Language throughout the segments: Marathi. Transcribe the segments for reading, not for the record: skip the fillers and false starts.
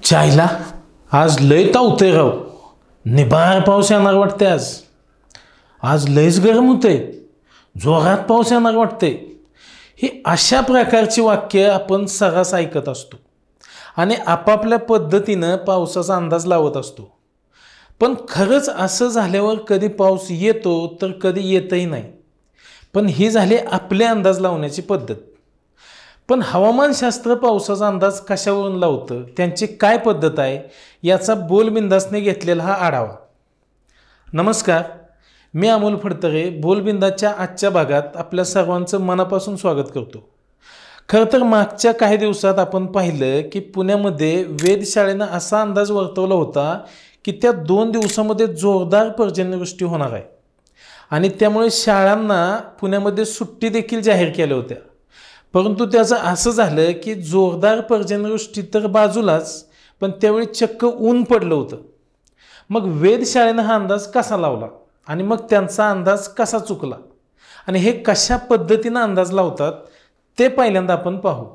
चायला आज लय तावतंय राव. निबार पाऊस येणार वाटते. आज लयच गरम होते. जोरात पाऊस येणार वाटते. ही अशा प्रकारची वाक्य आपण सर्रास ऐकत असतो आणि आपापल्या पद्धतीनं पावसाचा अंदाज लावत असतो. पण खरंच असं झाल्यावर कधी पाऊस येतो तर कधी येतही नाही. पण ही झाली आपले अंदाज लावण्याची पद्धत. पण हवामानशास्त्र पावसाचा अंदाज कशावरून लावतं, त्यांची काय पद्धत आहे, याचा बोलबिंदासने घेतलेला हा आढावा. नमस्कार, मी अमोल फडतरे. बोलबिंदाच्या आजच्या भागात आपल्या सर्वांचं मनापासून स्वागत करतो. खरं तर मागच्या काही दिवसात आपण पाहिलं की पुण्यामध्ये वेधशाळेनं असा अंदाज वर्तवला होता की त्या 2 दिवसामध्ये जोरदार पर्जन्यवृष्टी होणार आहे आणि त्यामुळे शाळांना पुण्यामध्ये सुट्टी देखील जाहीर केल्या होत्या. परंतु त्याचं असं झालं की जोरदार पर्जन्यवृष्टी तर बाजूलाच, पण त्यावेळी चक्क ऊन पडलं होतं. मग वेधशाळेनं हा अंदाज कसा लावला आणि मग त्यांचा अंदाज कसा चुकला आणि हे कशा पद्धतीनं अंदाज लावतात ते पहिल्यांदा आपण पाहू.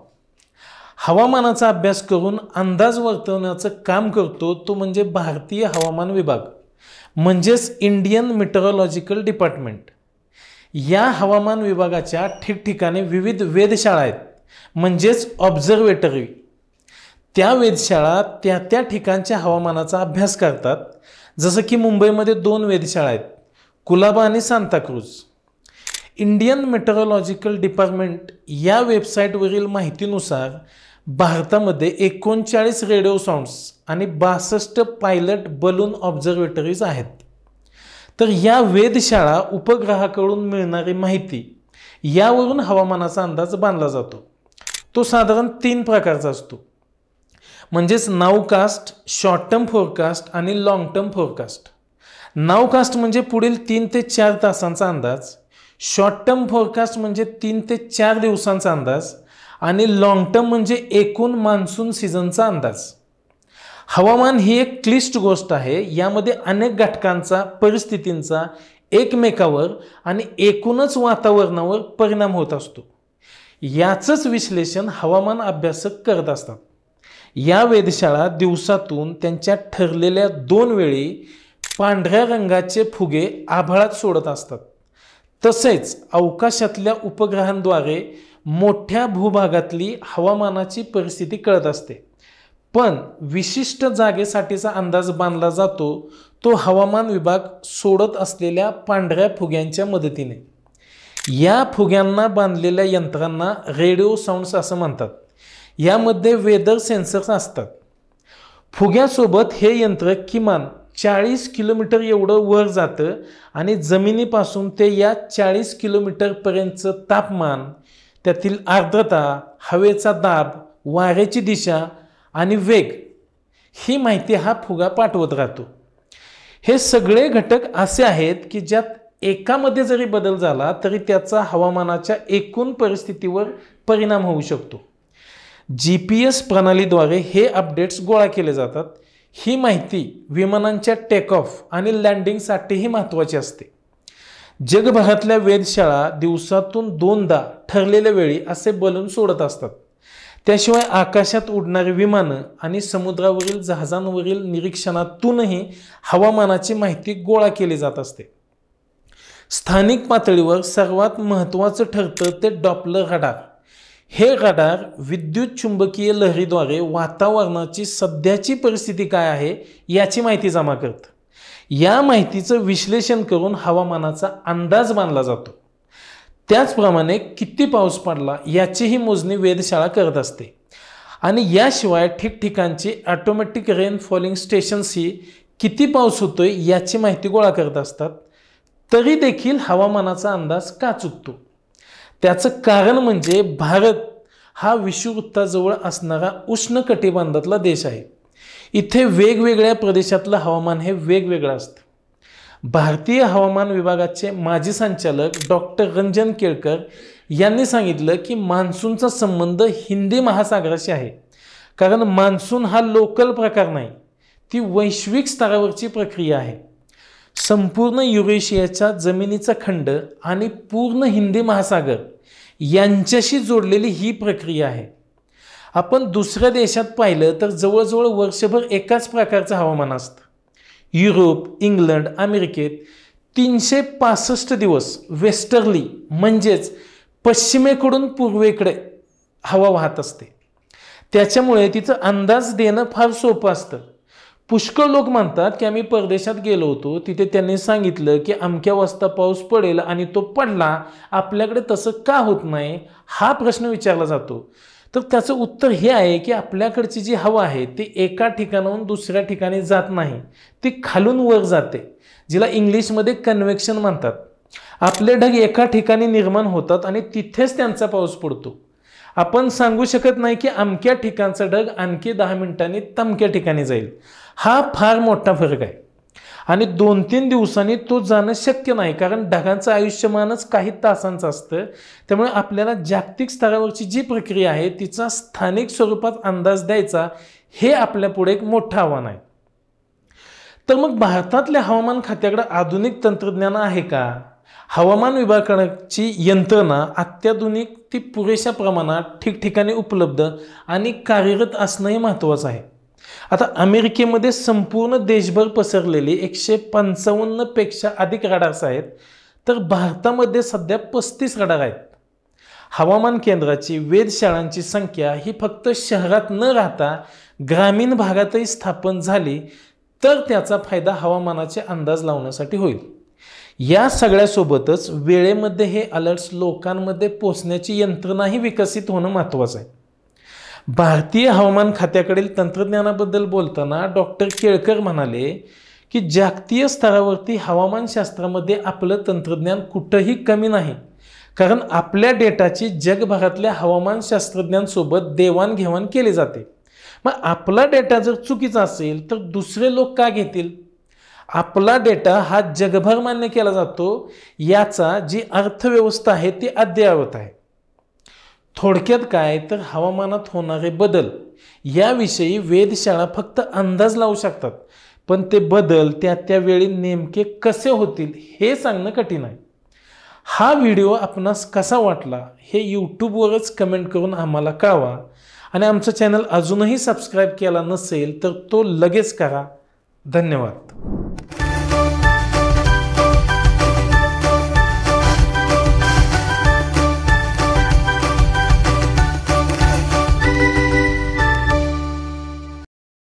हवामानाचा अभ्यास करून अंदाज वर्तवण्याचं काम करतो तो म्हणजे भारतीय हवामान विभाग, म्हणजेच इंडियन मेट्रोलॉजिकल डिपार्टमेंट. या हवामान विभागाच्या ठिकठिकाणी विविध वेधशाळा आहेत, म्हणजेच ऑब्झर्वेटरी. त्या वेधशाळा त्या त्या ठिकाणच्या हवामानाचा अभ्यास करतात. जसं की मुंबईमध्ये 2 वेधशाळा आहेत, कुलाबा आणि सांताक्रूज. इंडियन मेट्रोलॉजिकल डिपार्टमेंट या वेबसाईटवरील माहितीनुसार भारतामध्ये 39 रेडिओ साऊंड्स आणि 62 पायलट बलून ऑब्झर्वेटरीज आहेत. तर या वेधशाळा उपग्रहाकडून मिळणारी माहिती यावरून हवामानाचा अंदाज बांधला जातो. तो साधारण 3 प्रकारचा असतो, म्हणजेच नावकास्ट, शॉर्ट टर्म फोरकास्ट आणि लॉंग टर्म फोरकास्ट. नावकास्ट म्हणजे पुढील 3 ते 4 तासांचा अंदाज, शॉर्ट टर्म फोरकास्ट म्हणजे 3 ते 4 दिवसांचा अंदाज आणि लॉंग टर्म म्हणजे एकूण मान्सून सीझनचा अंदाज. हवामान ही एक क्लिष्ट गोष्ट आहे. यामध्ये अनेक घटकांचा, परिस्थितींचा एकमेकावर आणि एकूणच वातावरणावर परिणाम होत असतो. याचंच विश्लेषण हवामान अभ्यासक करत असतात. या वेधशाळा दिवसातून त्यांच्या ठरलेल्या 2 वेळी पांढऱ्या रंगाचे फुगे आभाळात सोडत असतात. तसेच अवकाशातल्या उपग्रहांद्वारे मोठ्या भूभागातली हवामानाची परिस्थिती कळत असते. पण विशिष्ट जागेसाठीचा अंदाज बांधला जातो तो हवामान विभाग सोडत असलेल्या पांढऱ्या फुग्यांच्या मदतीने. या फुग्यांना बांधलेल्या यंत्रांना रेडिओ साऊंड्स असं म्हणतात. यामध्ये वेदर सेन्सर्स असतात. फुग्यासोबत हे यंत्र किमान 40 किलोमीटर एवढं वर जातं आणि जमिनीपासून ते या 40 किलोमीटरपर्यंतचं तापमान, त्यातील आर्द्रता, हवेचा दाब, वाऱ्याची दिशा आणि वेग ही माहिती हा फुगा पाठवत राहतो. हे सगळे घटक असे आहेत की ज्यात एकामध्ये जरी बदल झाला तरी त्याचा हवामानाच्या एकूण परिस्थितीवर परिणाम होऊ शकतो. GPS प्रणालीद्वारे हे अपडेट्स गोळा केले जातात. ही माहिती विमानांच्या टेक ऑफ आणि लँडिंगसाठीही महत्त्वाची असते. जगभरातल्या वेधशाळा दिवसातून 2दा ठरलेल्या वेळी असे बलून सोडत असतात. त्याशिवाय आकाशात उडणारी विमानं आणि समुद्रावरील जहाजांवरील निरीक्षणातूनही हवामानाची माहिती गोळा केली जात असते. स्थानिक पातळीवर सर्वात महत्त्वाचं ठरतं ते डॉपलर रडार. हे रडार विद्युत चुंबकीय लहरीद्वारे वातावरणाची सध्याची परिस्थिती काय आहे याची माहिती जमा करतं. या माहितीचं विश्लेषण करून हवामानाचा अंदाज बांधला जातो. त्याचप्रमाणे किती पाऊस पडला याचीही मोजणी वेधशाळा करत असते. आणि याशिवाय ठिकठिकाणची ऑटोमॅटिक रेन फॉलिंग स्टेशन्सही किती पाऊस होतोय याची माहिती गोळा करत असतात. तरी देखील हवामानाचा अंदाज का चुकतो, त्याचं कारण म्हणजे भारत हा विषुववृत्ताजवळ असणारा उष्ण कटिबंधातला देश आहे. इथे वेगवेगळ्या प्रदेशातलं हवामान हे वेगवेगळं असतं. भारतीय हवामान विभागाचे माजी संचालक डॉक्टर रंजन केळकर यांनी सांगितलं की मान्सूनचा संबंध हिंदी महासागराशी आहे. कारण मान्सून हा लोकल प्रकार नाही, ती वैश्विक स्तरावरची प्रक्रिया आहे. संपूर्ण युरेशियाचा जमिनीचा खंड आणि पूर्ण हिंदी महासागर यांच्याशी जोडलेली ही प्रक्रिया आहे. आपण दुसऱ्या देशात पाहिलं तर जवळजवळ वर्षभर एकाच प्रकारचं हवामान असतं. युरोप, इंग्लंड, अमेरिकेत 365 दिवस वेस्टर्ली म्हणजेच पश्चिमेकडून पूर्वेकडे हवा वाहत असते. त्याच्यामुळे तिचं अंदाज देणं फार सोपं असतं. पुष्कळ लोक म्हणतात की आम्ही परदेशात गेलो होतो, तिथे त्यांनी सांगितलं की अमक्या वाजता पाऊस पडेल आणि तो पडला, आपल्याकडे तसं का होत नाही हा प्रश्न विचारला जातो. तर त्याचं उत्तर हे आहे की आपल्याकडची जी हवा आहे ती एका ठिकाणाहून दुसऱ्या ठिकाणी जात नाही, ती खालून वर जाते, जिला इंग्लिशमध्ये कन्व्हेक्शन म्हणतात. आपले ढग एका ठिकाणी निर्माण होतात आणि तिथेच त्यांचा पाऊस पडतो. आपण सांगू शकत नाही की अमक्या ठिकाणचा ढग आणखी 10 मिनिटांनी तमक्या ठिकाणी जाईल. हा फार मोठा फरक आहे आणि 2-3 दिवसांनी तो जाणं शक्य नाही, कारण ढगांचं आयुष्यमानच काही तासांचं असतं. त्यामुळे आपल्याला जागतिक स्तरावरची जी प्रक्रिया आहे तिचा स्थानिक स्वरूपात अंदाज द्यायचा हे आपल्यापुढे एक मोठं आव्हान आहे. तर मग भारतातल्या हवामान खात्याकडे आधुनिक तंत्रज्ञान आहे का? हवामान विभागाची यंत्रणा अत्याधुनिक, ती पुरेशा प्रमाणात ठिकठिकाणी उपलब्ध आणि कार्यरत असणंही महत्त्वाचं आहे. आता अमेरिकेमध्ये संपूर्ण देशभर पसरलेली 155 पेक्षा अधिक रडार्स आहेत, तर भारतामध्ये सध्या 35 रडार आहेत. हवामान केंद्राची, वेधशाळांची संख्या ही फक्त शहरात न राहता ग्रामीण भागातही स्थापन झाली तर त्याचा फायदा हवामानाचे अंदाज लावण्यासाठी होईल. या सगळ्यासोबतच वेळेमध्ये हे अलर्ट्स लोकांमध्ये पोहोचण्याची यंत्रणाही विकसित होणं महत्त्वाचं आहे. भारतीय हवामान खात्याकडील तंत्रज्ञानाबद्दल बोलताना डॉक्टर केळकर म्हणाले की जागतिक स्तरावरती हवामानशास्त्रामध्ये आपलं तंत्रज्ञान कुठंही कमी नाही, कारण आपल्या डेटाची जगभरातल्या हवामानशास्त्रज्ञांसोबत देवाणघेवाण केली जाते. मग आपला डेटा जर चुकीचा असेल तर दुसरे लोक का घेतील? आपला डेटा हा जगभर मान्य केला जातो, याचा जी अर्थव्यवस्था आहे ती अद्ययावत आहे. थोडक्यात काय तर हवामानात होणारे बदल याविषयी वेधशाळा फक्त अंदाज लावू शकतात, पण ते बदल त्या वेळी नेमके कसे होतील हे सांगणं कठीण आहे. हा व्हिडिओ आपणास कसा वाटला हे यूट्यूबवरच कमेंट करून आम्हाला कळवा आणि आमचं चॅनल अजूनही सबस्क्राईब केला नसेल तर तो लगेच करा. धन्यवाद.